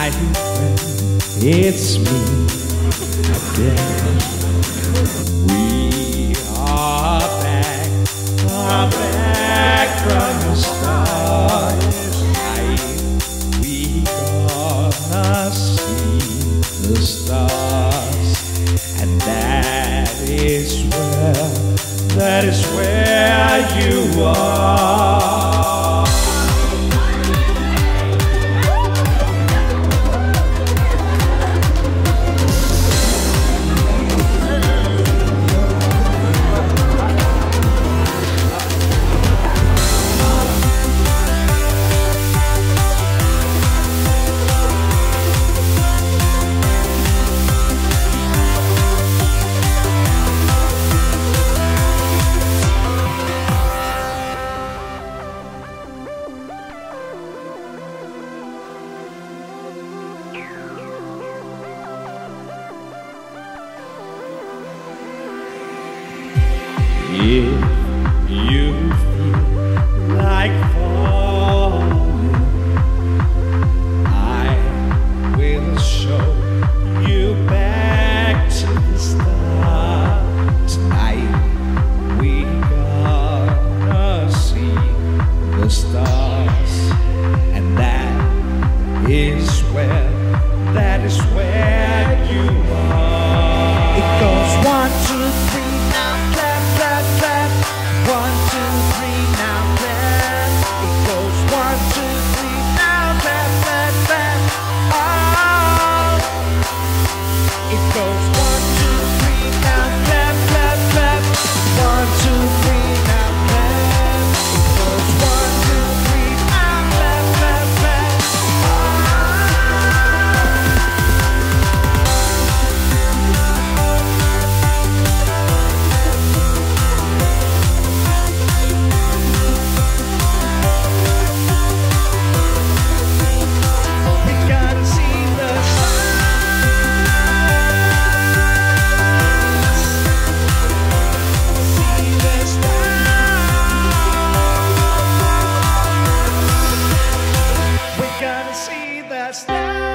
It's me again. We are back from the start. Tonight we gonna see the stars, and that is where you are. If you feel like falling, I will show you back to the start. Tonight we gonna see the stars, and that is where you are. It goes 1, 2, 3. See the stars.